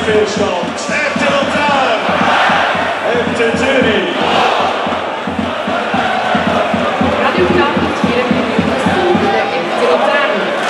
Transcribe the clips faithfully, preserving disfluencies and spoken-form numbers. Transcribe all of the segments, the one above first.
Spielstand. F C Luzern, F C Zürich. Radio Gratis, vier Minuten Stunde, F C Luzern.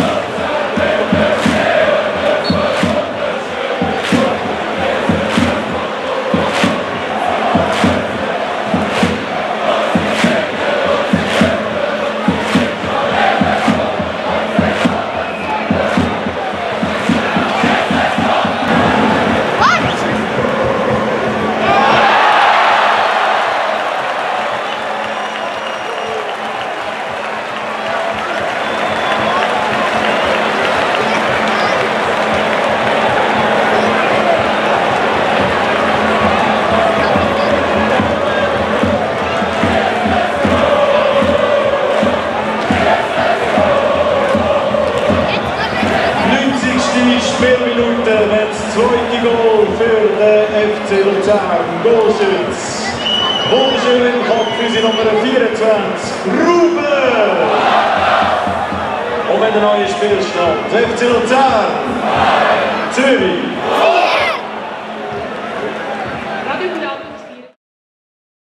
Spielminute, das zweite Goal für den F C Luzern. Goalschütz. Wunderschön im Kopf für sie Nummer vierundzwanzig, Ruben. Und wenn der neue Spielstand, F C Luzern, Zürich.